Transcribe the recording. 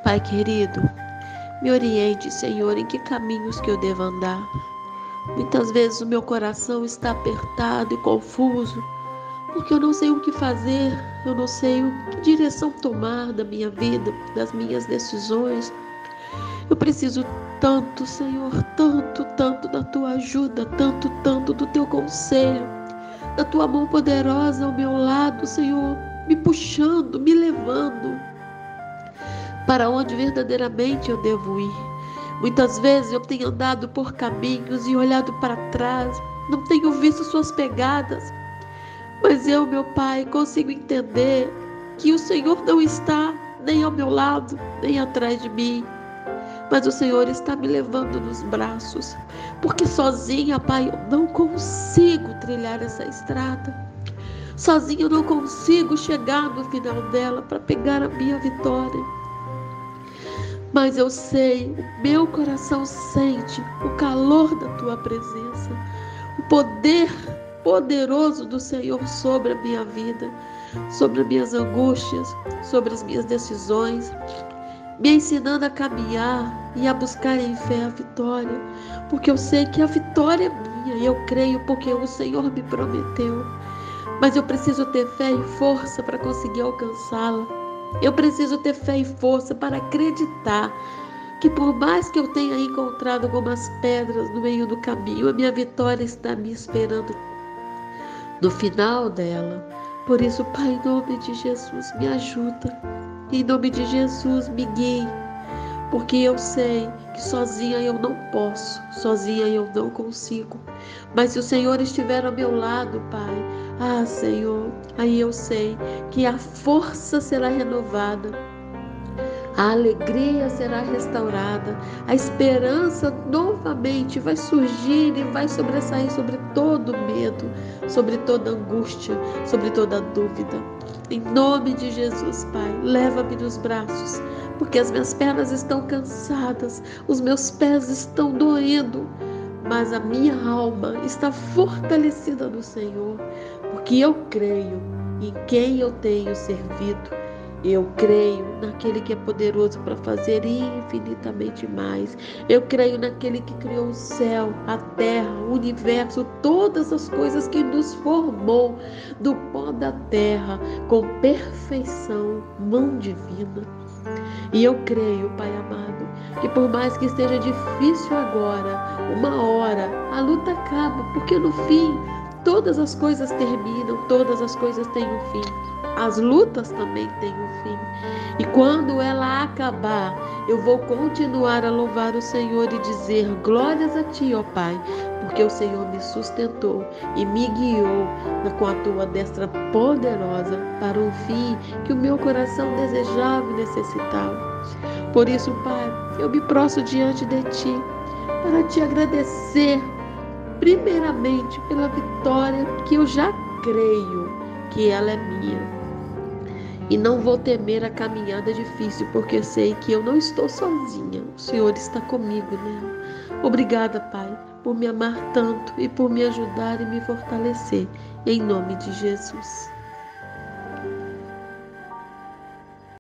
Pai querido, me oriente, Senhor, em que caminhos que eu devo andar. Muitas vezes o meu coração está apertado e confuso, porque eu não sei o que fazer, eu não sei que direção tomar da minha vida, das minhas decisões. Eu preciso tanto, Senhor, tanto, tanto da tua ajuda, tanto, tanto do teu conselho, da tua mão poderosa ao meu lado, Senhor, me puxando, me levando para onde verdadeiramente eu devo ir. Muitas vezes eu tenho andado por caminhos e olhado para trás, não tenho visto suas pegadas, mas eu, meu Pai, consigo entender que o Senhor não está nem ao meu lado, nem atrás de mim, mas o Senhor está me levando nos braços, porque sozinha, Pai, eu não consigo trilhar essa estrada. Sozinha eu não consigo chegar no final dela para pegar a minha vitória. Mas eu sei, o meu coração sente o calor da tua presença, o poder poderoso do Senhor sobre a minha vida, sobre as minhas angústias, sobre as minhas decisões, me ensinando a caminhar e a buscar em fé a vitória, porque eu sei que a vitória é minha e eu creio porque o Senhor me prometeu. Mas eu preciso ter fé e força para conseguir alcançá-la. Eu preciso ter fé e força para acreditar que por mais que eu tenha encontrado algumas pedras no meio do caminho, a minha vitória está me esperando no final dela. Por isso, Pai, em nome de Jesus, me ajuda. Em nome de Jesus, me guie. Porque eu sei que sozinha eu não posso, sozinha eu não consigo. Mas se o Senhor estiver ao meu lado, Pai, Senhor, aí eu sei que a força será renovada, a alegria será restaurada, a esperança novamente vai surgir e vai sobressair sobre todo medo, sobre toda angústia, sobre toda dúvida. Em nome de Jesus, Pai, leva-me nos braços, porque as minhas pernas estão cansadas, os meus pés estão doendo, mas a minha alma está fortalecida no Senhor, porque eu creio em quem eu tenho servido. Eu creio naquele que é poderoso para fazer infinitamente mais. Eu creio naquele que criou o céu, a terra, o universo, todas as coisas, que nos formou do pó da terra com perfeição, mão divina. E eu creio, Pai amado, que por mais que esteja difícil agora, uma hora, a luta acaba, porque no fim todas as coisas terminam, todas as coisas têm um fim. As lutas também têm um fim. E quando ela acabar, eu vou continuar a louvar o Senhor e dizer glórias a Ti, ó Pai, porque o Senhor me sustentou e me guiou com a Tua destra poderosa para um fim que o meu coração desejava e necessitava. Por isso, Pai, eu me prostro diante de Ti para Te agradecer, primeiramente, pela vitória que eu já creio que ela é minha. E não vou temer a caminhada difícil, porque sei que eu não estou sozinha. O Senhor está comigo nela. Obrigada, Pai, por me amar tanto e por me ajudar e me fortalecer. Em nome de Jesus.